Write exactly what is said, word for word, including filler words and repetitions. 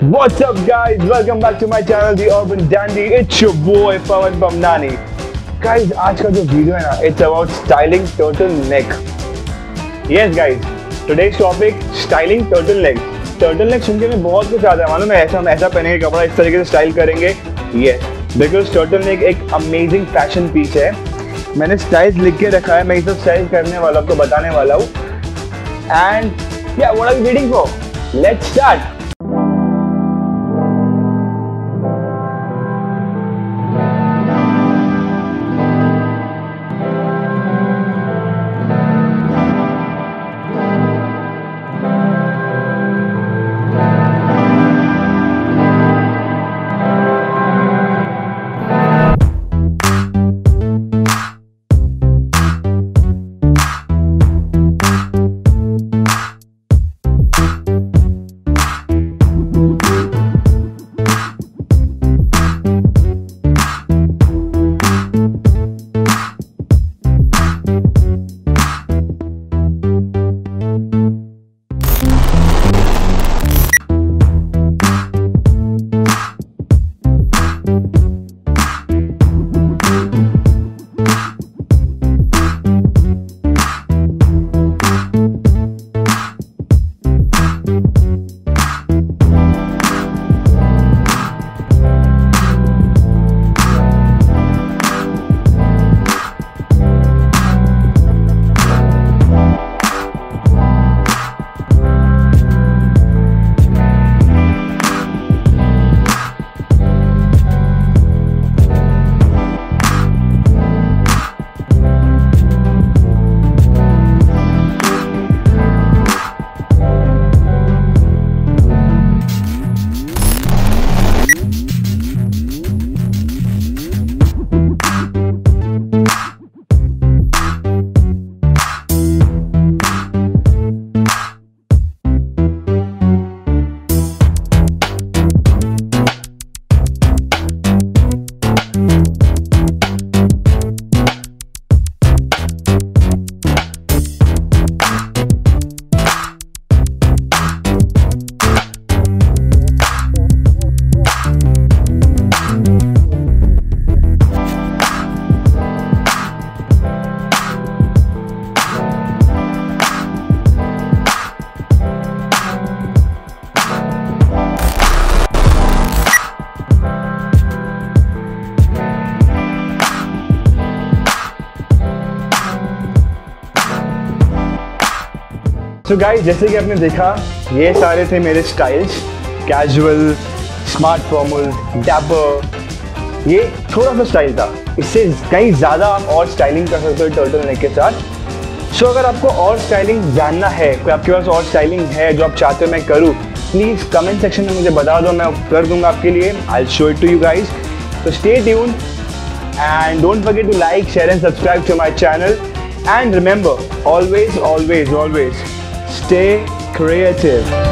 What's up guys, welcome back to my channel The Urban Dandy. It's your boy Pavan Pamnani. Guys, आज का जो video है ना, it's about styling turtleneck. Yes guys, today's topic styling turtleneck. Turtleneck सुन के मैं बहुत कुछ आता है, मालूम है, ऐसा ऐसा पहनेंगे कपड़ा, इस तरीके से स्टाइल करेंगे. Yes, because turtleneck एक amazing fashion piece है. मैंने स्टाइल्स लिख के रखा है, मैं इसे स्टाइल करने वाला आपको बताने वाला हूँ. And yeah, what are you waiting for? Let's start. तो गाइस, जैसे कि आपने देखा, ये सारे थे मेरे styles. Casual, smart formal, dapper. ये थोड़ा सा स्टाइल था, इससे कहीं ज़्यादा आप और स्टाइलिंग कर सकते हो टर्टल नेक के साथ. सो so, अगर आपको और स्टाइलिंग जानना है, कोई आपके पास और स्टाइलिंग है जो आप चाहते हो मैं करूँ, प्लीज़ कमेंट सेक्शन में मुझे बता दो, मैं कर दूंगा आपके लिए. I will show it to you guys. तो stay tune and don't forget to like, share and subscribe to my channel. And remember, always, always, always stay creative.